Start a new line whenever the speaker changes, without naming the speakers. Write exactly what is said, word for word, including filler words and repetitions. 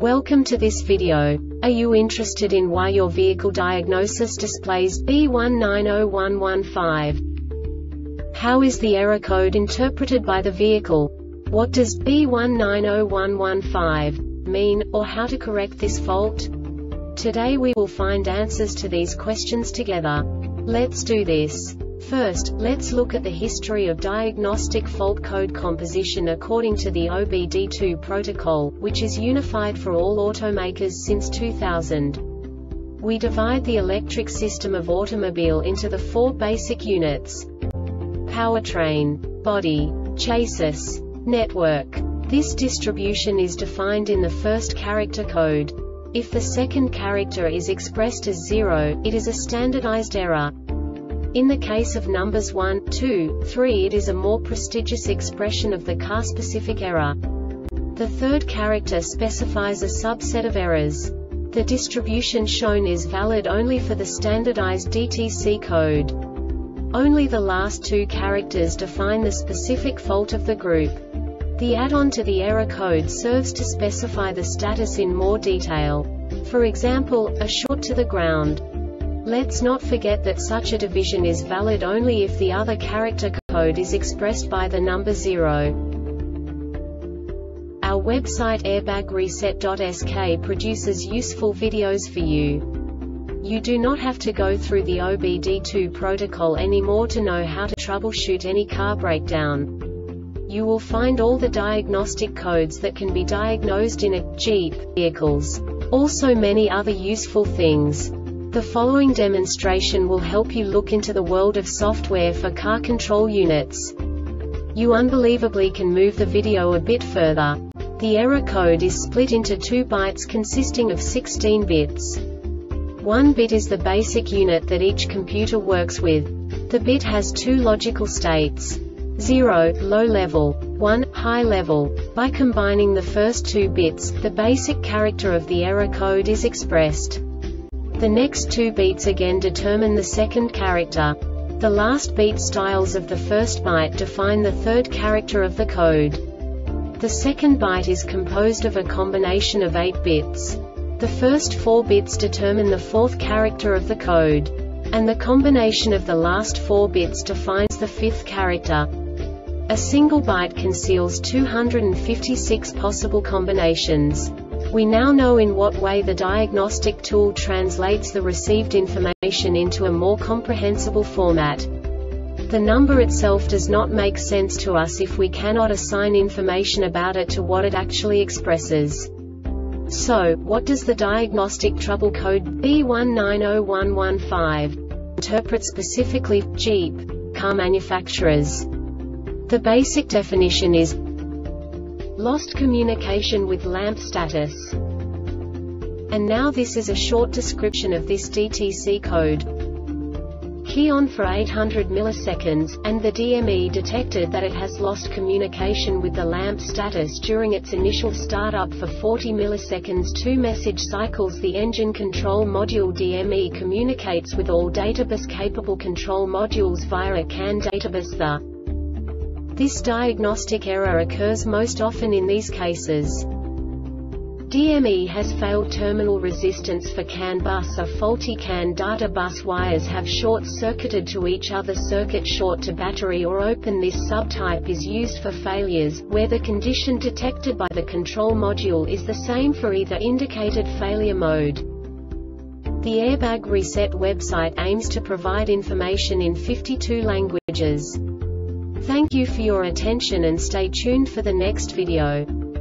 Welcome to this video. Are you interested in why your vehicle diagnosis displays B one nine zero one one five? How is the error code interpreted by the vehicle? What does B one nine zero one one five mean, or how to correct this fault? Today we will find answers to these questions together. Let's do this. First, let's look at the history of diagnostic fault code composition according to the O B D two protocol, which is unified for all automakers since two thousand. We divide the electric system of automobile into the four basic units: powertrain, body, chassis, network. This distribution is defined in the first character code. If the second character is expressed as zero, it is a standardized error. In the case of numbers one, two, three, it is a more prestigious expression of the car-specific error. The third character specifies a subset of errors. The distribution shown is valid only for the standardized D T C code. Only the last two characters define the specific fault of the group. The add-on to the error code serves to specify the status in more detail. For example, a short to the ground. Let's not forget that such a division is valid only if the other character code is expressed by the number zero. Our website airbag reset dot S K produces useful videos for you. You do not have to go through the O B D two protocol anymore to know how to troubleshoot any car breakdown. You will find all the diagnostic codes that can be diagnosed in a Jeep vehicles. Also many other useful things. The following demonstration will help you look into the world of software for car control units. You unbelievably can move the video a bit further. The error code is split into two bytes consisting of sixteen bits. One bit is the basic unit that each computer works with. The bit has two logical states: zero, low level, one, high level. By combining the first two bits, the basic character of the error code is expressed. The next two beats again determine the second character. The last beat styles of the first byte define the third character of the code. The second byte is composed of a combination of eight bits. The first four bits determine the fourth character of the code. And the combination of the last four bits defines the fifth character. A single byte conceals two hundred fifty-six possible combinations. We now know in what way the diagnostic tool translates the received information into a more comprehensible format. The number itself does not make sense to us if we cannot assign information about it to what it actually expresses. So, what does the diagnostic trouble code B one nine zero one one five interpret specifically for Jeep car manufacturers? The basic definition is lost communication with lamp status. And now this is a short description of this D T C code. Key on for eight hundred milliseconds, and the D M E detected that it has lost communication with the lamp status during its initial startup for forty milliseconds. Two message cycles. The engine control module D M E communicates with all databus capable control modules via a C A N databus. The This diagnostic error occurs most often in these cases: D M E has failed terminal resistance for C A N bus. A faulty C A N data bus wires have short-circuited to each other. Circuit short to battery or open. This subtype is used for failures, where the condition detected by the control module is the same for either indicated failure mode. The Airbag Reset website aims to provide information in fifty-two languages. Thank you for your attention and stay tuned for the next video.